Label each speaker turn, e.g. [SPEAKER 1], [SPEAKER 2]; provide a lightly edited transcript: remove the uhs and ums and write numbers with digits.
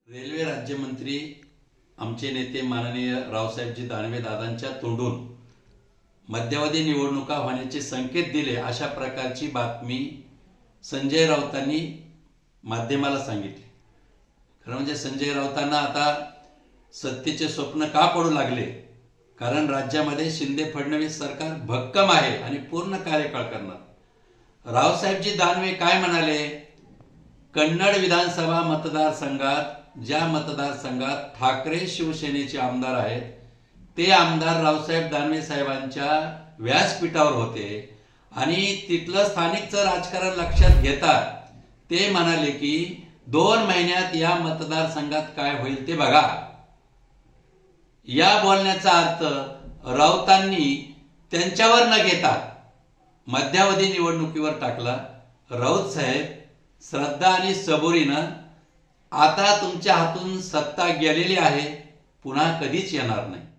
[SPEAKER 1] Railway राज्यमंत्री आमचे नेते माननीय रावसाहेबजी दानवे दादांच्या तोंडून मध्यावधी निवडणुका होण्याचे संकेत दिले अशा प्रकारची बातमी संजय राऊतांनी माध्यमाला सांगितली। खरं म्हणजे संजय राऊतांना आता सत्तेचे स्वप्न का पडू लागले? कारण राज्यामध्ये शिंदे फडणवीस सरकार भक्कम आहे आणि पूर्ण कार्यकाळ करणार। रावसाहेबजी दानवे काय म्हणाले? कन्नड विधानसभा मतदारसंघात ज्या मतदारसंघात ठाकरे शिवसेनेचे आमदार आहेत ते आमदार रावसाहेब दानवे साहेबांच्या व्यासपीठावर होते आणि तिथलं स्थानिकचं राजकारण लक्षात घेता ते म्हणाले की 2 महिन्यात या मतदारसंघात काय होईल ते बघा। या बोलण्याचा अर्थ राऊतांनी त्यांच्यावर न घेता मध्यावधी निवडणुकीवर टाकला। राऊत साहेब श्रद्धा आणि सबुरीनं आता तुमच्या हातून सत्ता गेलेली आहे, पुन्हा कधीच येणार नाही।